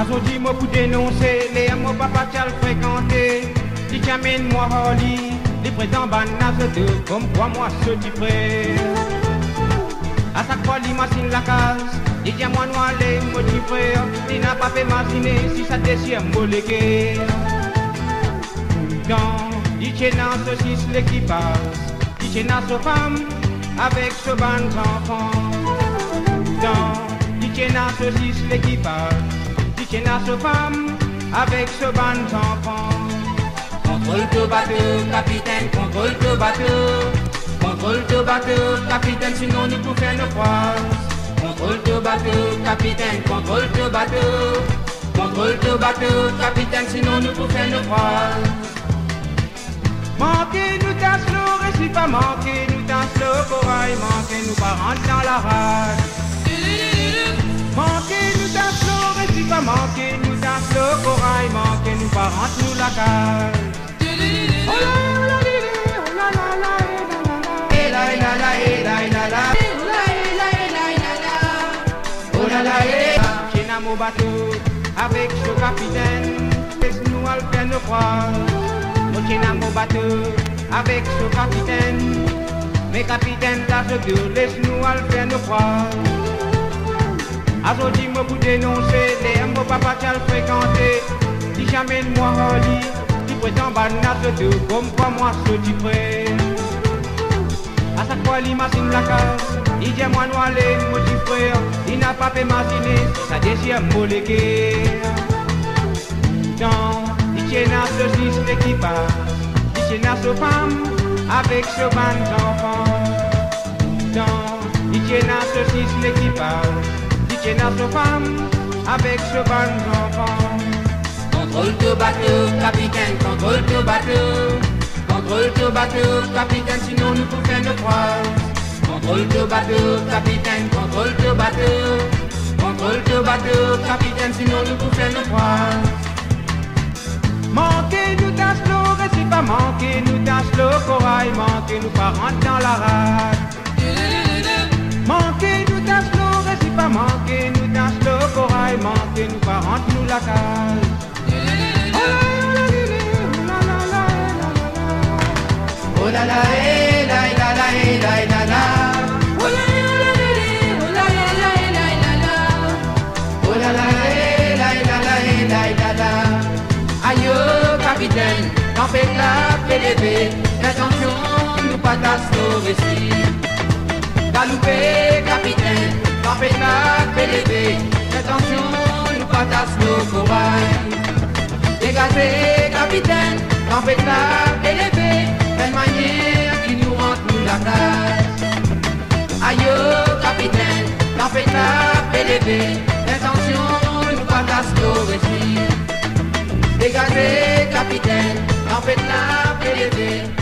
Aujourd'hui, moi pour dénoncer les mots papa qui a fréquenté. Si tu amènes moi Holly, les présents bananes de comme quoi moi ce tu prêt. À chaque fois, il machine la case. Il dit à moi noir les mots du frère. Il n'a pas fait imaginer si ça désire moléguer. Il tient dans ce six l'équipage. Il tient dans ce femme avec ce ban d'enfants. Il tient dans ce six l'équipage. Il tient dans ce femme avec ce ban d'enfants. Contrôle de bateau, capitaine, contrôle de bateau. Contrôle de bateau, capitaine, sinon nous pouvons faire nos croises. Contrôle de bateau, capitaine, contrôle de bateau. Contrôle de bateau, capitaine, sinon nous pouvons faire nos croises. Manquez-nous dans l'eau, récit pas manquez-nous dans l'eau, corail, manquez-nous pas rentrer dans la rade. Manquez-nous dans l'eau, récit pas manquez-nous dans l'eau, corail, manquez-nous pas rentrer nous la cage. Oh la la oh la la la la la la la la oh la la j'ai dans mon bateau avec ce capitaine, laisse-nous à faire nos croises. Moi j'ai dans mon bateau avec ce capitaine, mais capitaine t'as ce deux, laisse-nous à faire nos croises. Aujourd'hui moi pour dénoncer les mots papa qui a fréquenté. Si jamais moi Holly, tu prétends banasse de comme quoi moi ce tu prêt. À chaque fois il machine la case. Il dit à moi noir les mots du frère. Il n'a pas fait imaginer si ça désire moléguer. Il tient dans ce six l'équipage. Il tient dans ce femme avec ce ban d'enfants. Il tient dans ce six l'équipage. Il tient dans ce femme avec ce ban d'enfants. Contrôle de bateau, capitaine, contrôle de bateau. Contrôle de bateau, capitaine, sinon nous pouvons faire nos croises. Contrôle de bateau, capitaine, contrôle de bateau. Contrôle de bateau, capitaine, sinon nous pouvons faire nos croises. Manquez-nous dans l'eau, récit pas manquez-nous dans l'eau, corail, manquez-nous pas rentrer dans la rade. Manquez-nous dans l'eau, récit pas manquez-nous dans l'eau, corail, manquez-nous pas rentrer nous la cage. Oh la la la la la la la. Oh la la la la la. Oh la la la la. Aïe capitaine, t'en fais la PDB. Attention, nous pas d'assaut ici. Galoupé capitaine, t'en fais la PDB. Attention, nous pas d'assaut corail. Dégagez capitaine, t'en fais la PDB. Telle manière qui nous rentre nous la cage. Aïe capitaine, t'en fais la PDB. Attention, nous pas d'assaut ici. Dégagez capitaine, t'en fais la PDB.